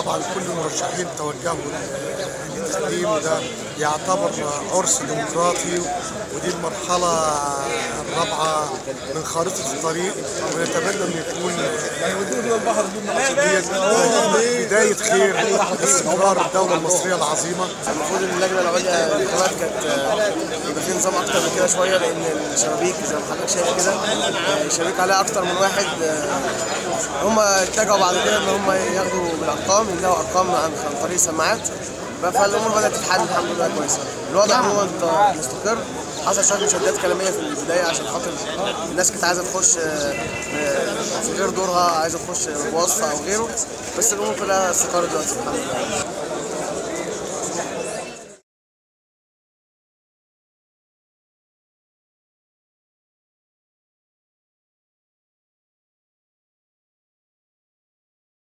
طبعا كل المرشحين توجهوا للتقديم، وده يعتبر عرس ديمقراطي، ودي المرحلة الرابعة من خارطة الطريق، ونتمنى أن يكون بداية خير لاستقرار الدولة المصرية العظيمة. المفروض ان اللجنة العليا للانتخابات كانت يبقى في نظام أكتر من كده شوية، لأن الشبابيك زي ما حضرتك شايف كده شبابيك عليها أكتر من واحد. هم اتجهوا بعد كده إن هم ياخدوا بالأرقام، يلاقوا أرقام عن طريق سماعات، فالامور بدات تتحل الحمد لله كويس. الوضع عموما مستقر، حصل شويه مشادات كلاميه في البدايه عشان خاطر الناس كانت عايزه تخش في غير دورها، عايزه تخش بواسطه او غيره، بس الامور كلها استقرت دلوقتي الحمد لله.